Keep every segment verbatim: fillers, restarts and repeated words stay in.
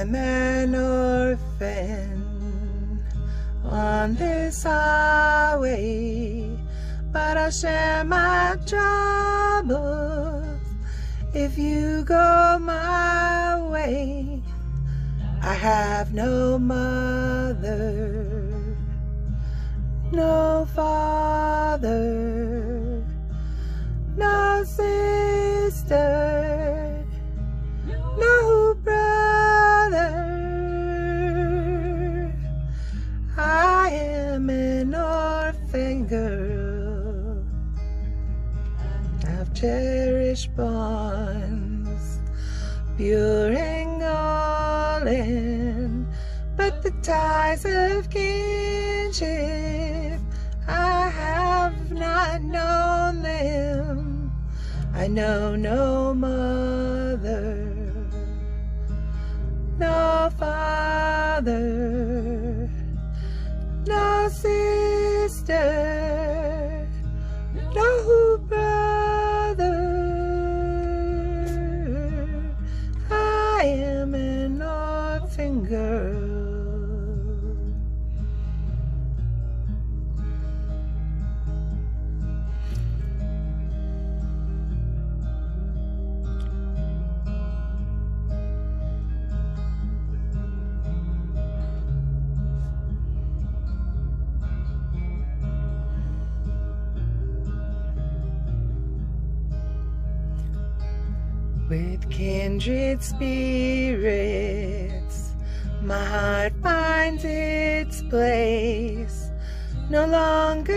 I'm an orphan on this highway, but I'll share my troubles if you go my way. I have no mother, no father, no sister, no brother. I am an orphan girl of cherished bonds, pure and golden, but the ties of kinship, I have not known them. I know no mother, no father, no sister, no brother. I am an orphan girl. With kindred spirits, my heart finds its place, no longer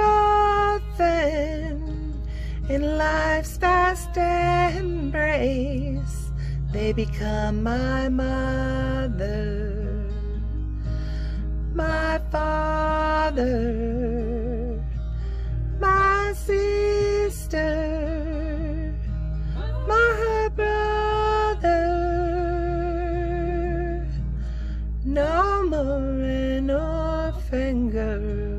orphan in life's vast embrace. They become my mother, my father, my sister, my brother. No more an orphan girl.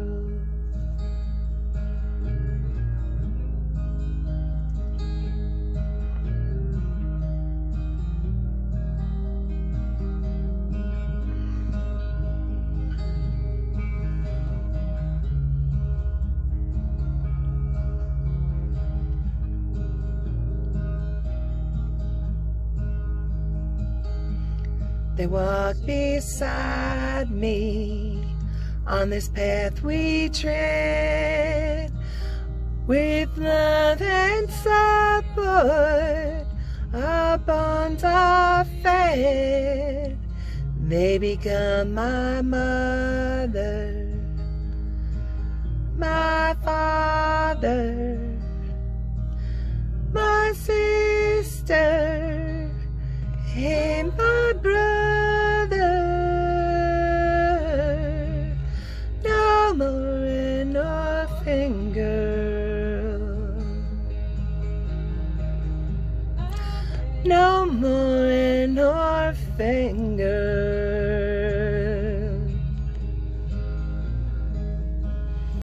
They walk beside me on this path we tread, with love and support our bonds are fed. They become my mother, my father, my sister, and my brother. No more an orphan girl. No more an orphan girl.